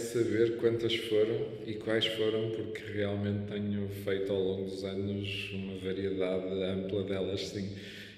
saber quantas foram e quais foram, porque realmente tenho feito ao longo dos anos uma variedade ampla delas, sim.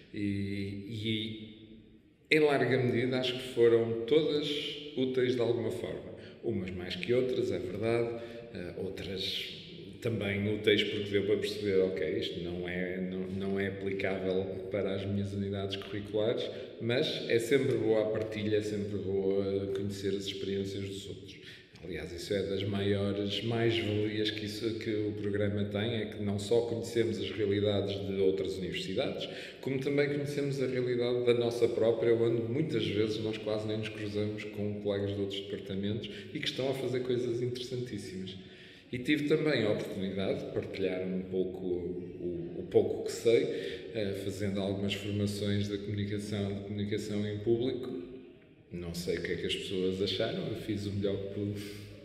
E em larga medida acho que foram todas úteis de alguma forma. Umas mais que outras, é verdade, outras também úteis porque deu para perceber, ok, isto não é aplicável para as minhas unidades curriculares, mas é sempre boa a partilha, é sempre boa conhecer as experiências dos outros. Aliás, isso é das maiores mais-valias que o programa tem, é que não só conhecemos as realidades de outras universidades, como também conhecemos a realidade da nossa própria, onde muitas vezes nós quase nem nos cruzamos com colegas de outros departamentos e que estão a fazer coisas interessantíssimas. E tive também a oportunidade de partilhar um pouco o pouco que sei, fazendo algumas formações de comunicação em público. Não sei o que é que as pessoas acharam, eu fiz o melhor que pude.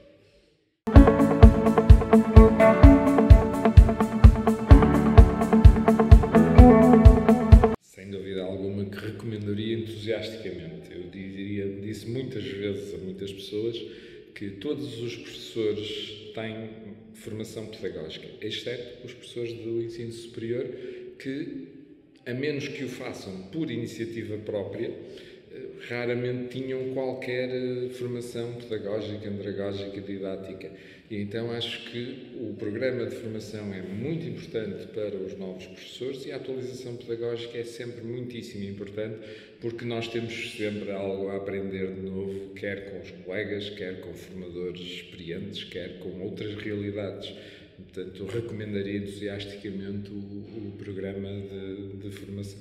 Sem dúvida alguma que recomendaria entusiasticamente. Eu disse muitas vezes a muitas pessoas que todos os professores têm formação pedagógica, exceto os professores do ensino superior, que, a menos que o façam por iniciativa própria, raramente tinham qualquer formação pedagógica, andragógica, didática. E então acho que o programa de formação é muito importante para os novos professores e a atualização pedagógica é sempre muitíssimo importante, porque nós temos sempre algo a aprender de novo, quer com os colegas, quer com formadores experientes, quer com outras realidades. Portanto, recomendaria entusiasticamente o programa de formação.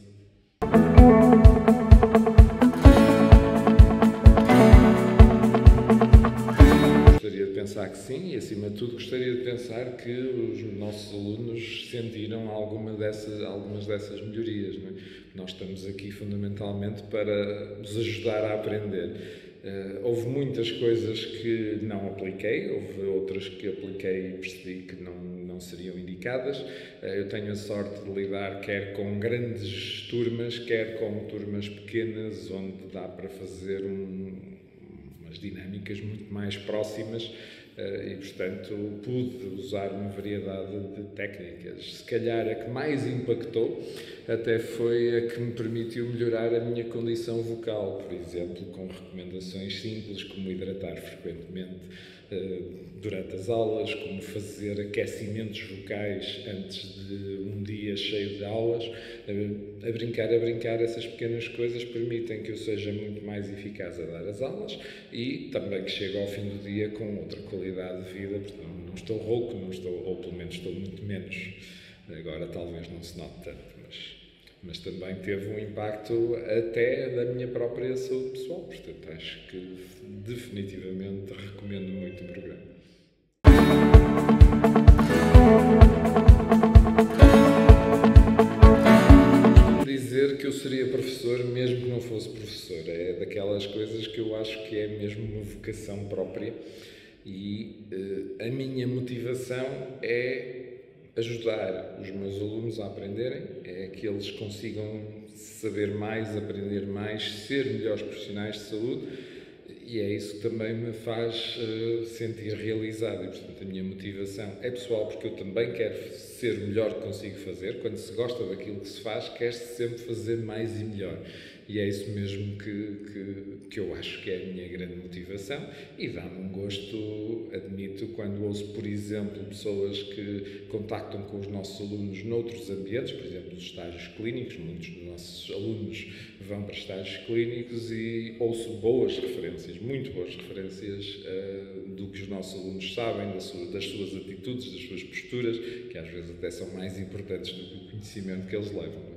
Gostaria de pensar que sim, e acima de tudo gostaria de pensar que os nossos alunos sentiram algumas dessas melhorias. Não é? Nós estamos aqui fundamentalmente para os ajudar a aprender. Houve muitas coisas que não apliquei, houve outras que apliquei e percebi que não seriam indicadas. Eu tenho a sorte de lidar quer com grandes turmas, quer com turmas pequenas, onde dá para fazer umas dinâmicas muito mais próximas e, portanto, pude usar uma variedade de técnicas. Se calhar a que mais impactou até foi a que me permitiu melhorar a minha condição vocal, por exemplo, com recomendações simples como hidratar frequentemente durante as aulas, como fazer aquecimentos vocais antes de um dia cheio de aulas. A brincar, essas pequenas coisas permitem que eu seja muito mais eficaz a dar as aulas e também que chegue ao fim do dia com outra qualidade de vida. Portanto, não estou rouco, ou pelo menos estou muito menos. Agora talvez não se note tanto, mas também teve um impacto até da minha própria saúde pessoal. Portanto, acho que definitivamente recomendo muito o programa. Dizer que eu seria professor mesmo que não fosse professor. É daquelas coisas que eu acho que é mesmo uma vocação própria e a minha motivação é ajudar os meus alunos a aprenderem, é que eles consigam saber mais, aprender mais, ser melhores profissionais de saúde e é isso que também me faz sentir realizado e, portanto, a minha motivação é pessoal porque eu também quero ser o melhor que consigo fazer. Quando se gosta daquilo que se faz, quer-se sempre fazer mais e melhor. E é isso mesmo que eu acho que é a minha grande motivação e dá-me um gosto, admito, quando ouço, por exemplo, pessoas que contactam com os nossos alunos noutros ambientes, por exemplo, os estágios clínicos. Muitos dos nossos alunos vão para estágios clínicos e ouço boas referências, muito boas referências do que os nossos alunos sabem, das suas atitudes, das suas posturas, que às vezes até são mais importantes do que o conhecimento que eles levam.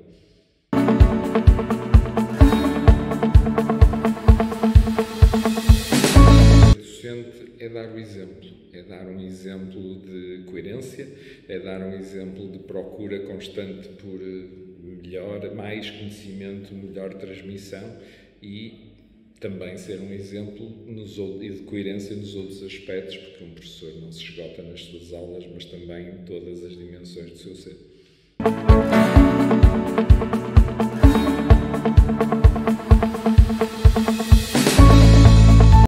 É dar o exemplo, é dar um exemplo de coerência, é dar um exemplo de procura constante por mais conhecimento, melhor transmissão e também ser um exemplo de coerência nos outros aspectos, porque um professor não se esgota nas suas aulas, mas também em todas as dimensões do seu ser.